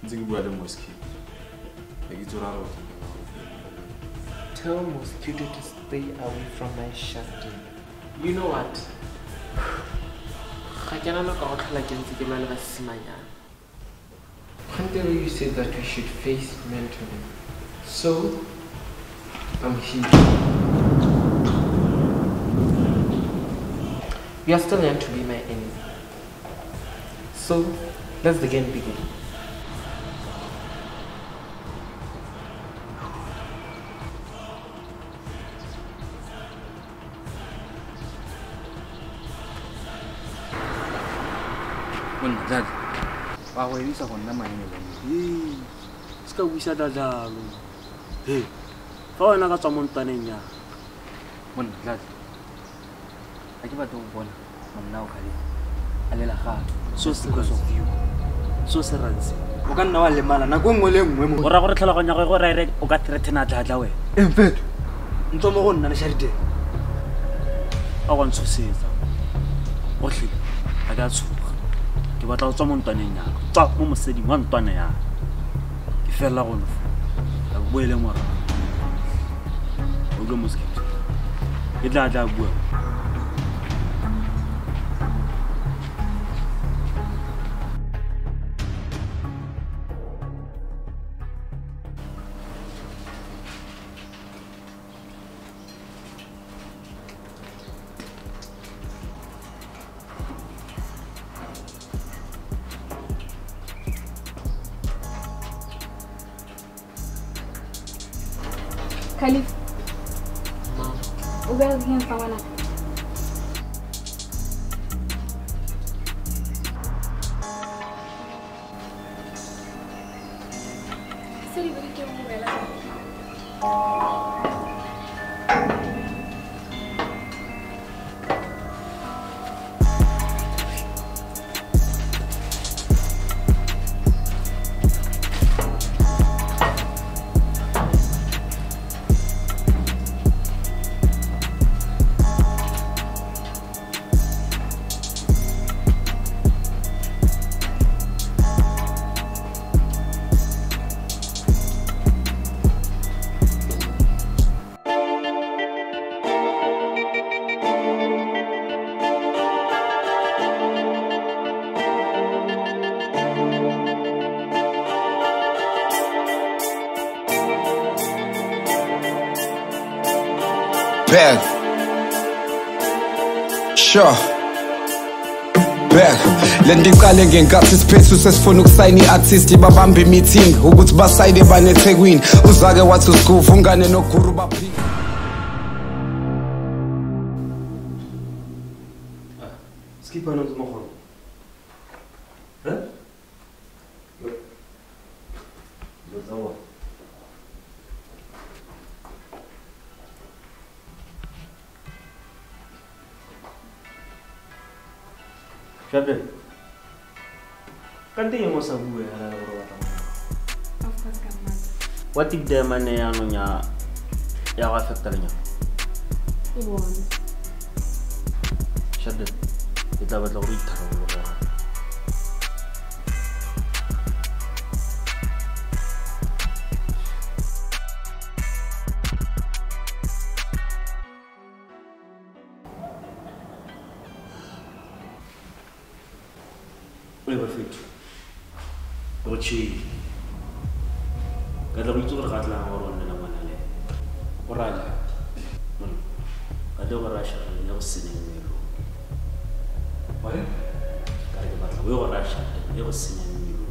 Tell mosquito to stay away from my shafting. You know what? One day you said that we should face mentoring. So, I'm here. You are still young to be my enemy. So, let's again begin. Dad, I will use a Honda mine. Ska wisa dada. Hey, how na ka someone tanenya? Mon Dad. I give a don't want now, Kali. Alela ha. So because of you. So serans. O ka nna wa le mala na go ngwe mo. O ra go re tlhaloganya go re o ka threatena dada we. En fait, ntso mo go nna le sharite. A want to say that. Ohle, I got to. Ke batla go tswa mo ntwaneng ya tswa mo moseding wa ntwana ya ke fela go nfo a boele mora o go mosquito ke tla bua Khalif. Mom. Ugal him pawana. Seri beri ke mo vela. Back. Sure. Back. Lendiqale ngenkathi siphethu sesifuna ukusayina iartist babambe meeting ukuthi basayide baneThekwini uzake wathi usikuva ungane noguru baphi. Skip on ons mogol. Hè? Wat dan? Shabe. Kanti yo mo sa bue hala go robata mo. Of course, Kamal. What if the man ya no nya ya ga affecta nya? Iwon. Shabe. Kita batla go itharologela. Ole perfect. Ochi. Kada go itse gore ga tla go rona na ngwana le. O rala. Kada go rasha ya go senya mmelo. Wa le? Ka ke batla go rasha ya go senya mmelo.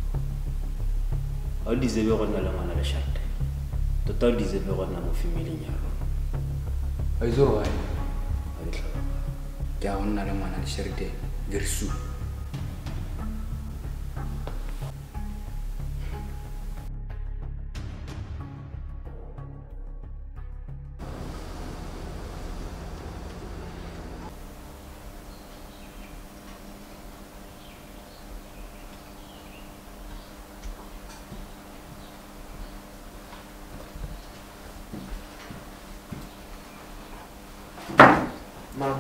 A deserve go nna le ngwana le shate. Total deserve go nna mo family nya rona. Ai zoro ai. A ditla. Ya onna le ngwana le sharite gersu. Mom.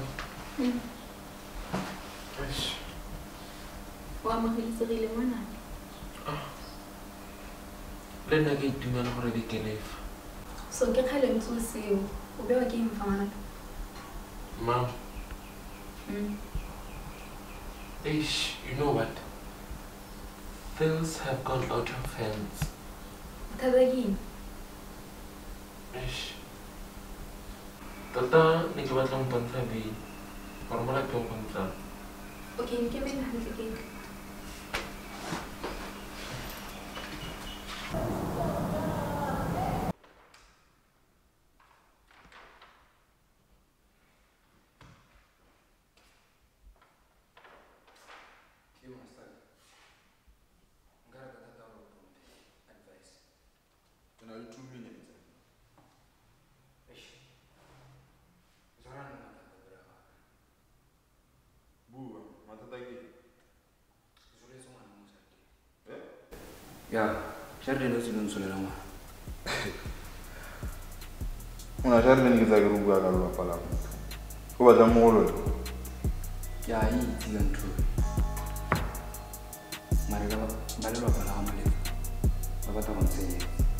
Wa mo hilisegile mona. le nna ke itumela gore di kelefa. So ke kgaleng tso seo o bewa ke eng fa ngwanaka? Mom. Ish, you know what? Things have gone out of hands. Tadagin. Ish. Tata, ni ke batla mpontsha be. Gore mo lapeng go ntse. Okay, nke be hantle ke. Only 2 minutes. Ya, Sharden no silun sulelama. Una Sharden ke tsa ke rubua ka lwa pala. Go batla mogolo. Ya yi silun tru. Mare ba le ba pala ha male. Ba batla go ntsenya.